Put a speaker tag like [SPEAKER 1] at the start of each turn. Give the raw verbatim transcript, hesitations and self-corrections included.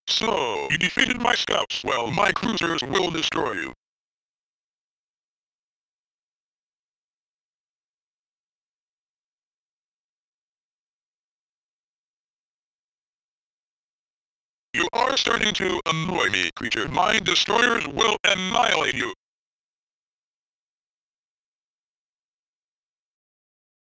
[SPEAKER 1] So, you defeated my scouts. Well, my cruisers will destroy you. You are starting to annoy me, creature. My destroyers will annihilate you.